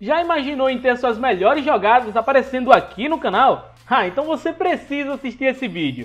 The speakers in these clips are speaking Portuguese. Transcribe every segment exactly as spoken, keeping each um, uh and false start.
Já imaginou em ter suas melhores jogadas aparecendo aqui no canal? Ah, então você precisa assistir esse vídeo.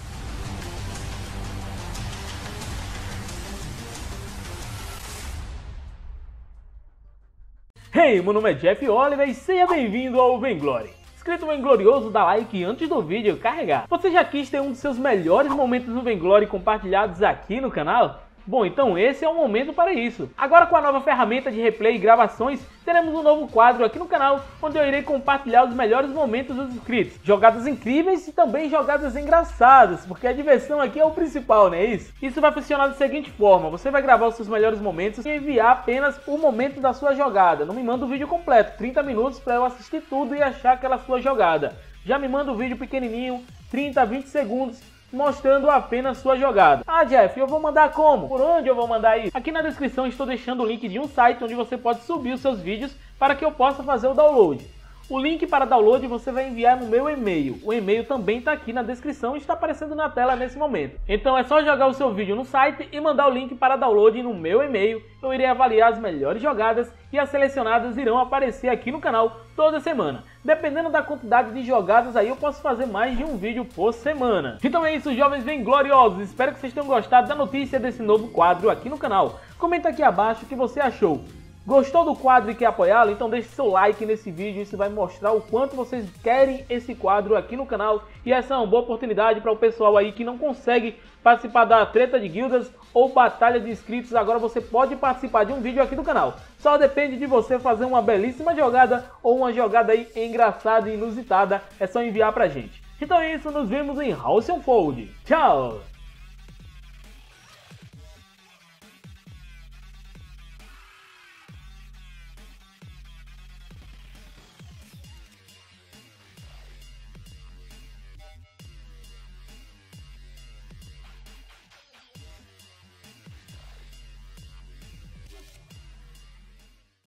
Hey, meu nome é Jeff Oliver e seja bem-vindo ao Vainglory. Inscrito Vainglorioso, dá like antes do vídeo carregar. Você já quis ter um dos seus melhores momentos no Vainglory compartilhados aqui no canal? Bom, então esse é o momento para isso. Agora com a nova ferramenta de replay e gravações, teremos um novo quadro aqui no canal, onde eu irei compartilhar os melhores momentos dos inscritos. Jogadas incríveis e também jogadas engraçadas, porque a diversão aqui é o principal, não é isso? Isso vai funcionar da seguinte forma: você vai gravar os seus melhores momentos e enviar apenas o momento da sua jogada. Não me manda o vídeo completo, trinta minutos para eu assistir tudo e achar aquela sua jogada. Já me manda o vídeo pequenininho, trinta a vinte segundos, mostrando apenas sua jogada. Ah, Jeff, eu vou mandar como? Por onde eu vou mandar isso? Aqui na descrição estou deixando o link de um site onde você pode subir os seus vídeos para que eu possa fazer o download. O link para download você vai enviar no meu e-mail. O e-mail também está aqui na descrição e está aparecendo na tela nesse momento. Então é só jogar o seu vídeo no site e mandar o link para download no meu e-mail. Eu irei avaliar as melhores jogadas e as selecionadas irão aparecer aqui no canal toda semana. Dependendo da quantidade de jogadas aí, eu posso fazer mais de um vídeo por semana. Então é isso, jovens vaingloriosos. Espero que vocês tenham gostado da notícia desse novo quadro aqui no canal. Comenta aqui abaixo o que você achou. Gostou do quadro e quer apoiá-lo? Então deixe seu like nesse vídeo, isso vai mostrar o quanto vocês querem esse quadro aqui no canal. E essa é uma boa oportunidade para o pessoal aí que não consegue participar da treta de guildas ou batalha de inscritos. Agora você pode participar de um vídeo aqui do canal. Só depende de você fazer uma belíssima jogada ou uma jogada aí engraçada e inusitada. É só enviar pra gente. Então é isso, nos vemos em House and Fold. Tchau!